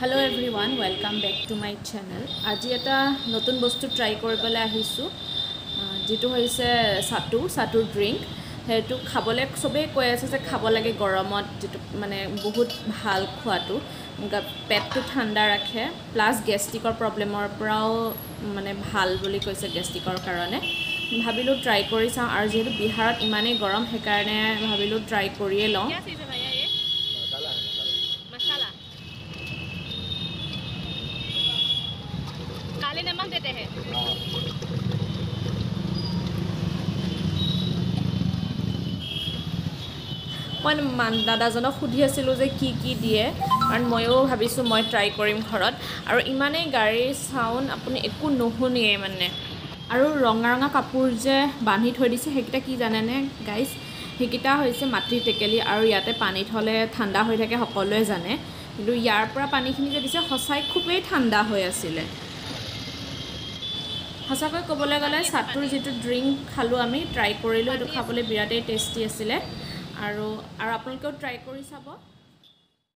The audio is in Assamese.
Hello everyone, welcome back to my channel. আজি এটা নতুন বস্তু ট্ৰাই কৰিবলৈ আহিছো যেটো হৈছে Sattu Drink. হেতু খাবলে সবে কৈ আছে যে খাব লাগে গৰমত যেটো মানে বহুত ভাল খোৱাটো পেটটো ঠাণ্ডা ৰাখে প্লাস গ্যাস্ট্ৰিকৰ প্ৰবলেমৰ পৰাও মানে ভাল বুলি কৈছে গ্যাস্ট্ৰিকৰ কাৰণে ভাবিলো ট্ৰাই কৰি চাও আৰু যেটো বিহাৰত ইমানে গৰম হে কাৰণে ভাবিলো ট্ৰাই কৰিয়ে লওঁ काले नमक देते हैं মই দাদাজনক সুধি আছিলো যে কি দিয়ে কাৰণ ময়ো ভাবিছো মই ট্ৰাই কৰিম ঘৰত আৰু ইমানেই গাড়ীৰ সাউন্ড আপুনি একো নুশুনিয়ে মানে আৰু ৰঙা ৰঙা কাপোৰ যে বান্ধি থৈ দিছে হেকিটা কি জানেনে গাইস হেকিটা হৈছে মাটি টেকেলি আৰু ইয়াতে পানী থলে ঠাণ্ডা হৈ থাকে সকলোৱে জানে কিন্তু ইয়াৰ পৰা পানীখিনি যে দিছে হসাই খুবেই ঠাণ্ডা হৈ আছিল হসাকৈ কবলৈ গলে সাতুৰ যেটো ড্ৰিংক খালো আমি ট্ৰাই কৰিলো এটো খাবলৈ বিৰাটেই টেস্টি আছিল আৰু আপোনালোকেও ট্ৰাই কৰি চাব